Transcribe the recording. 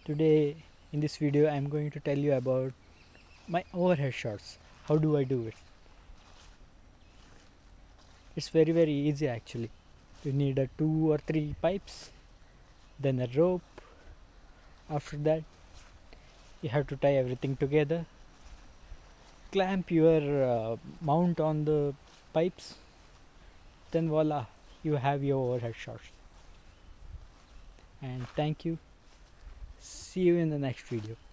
Today in this video I am going to tell you about my overhead shots. How do I do it? It's very easy actually. You need a 2 or 3 pipes, then a rope. After that you have to tie everything together, clamp your mount on the pipes, then voila, you have your overhead shots. And thank you. See you in the next video.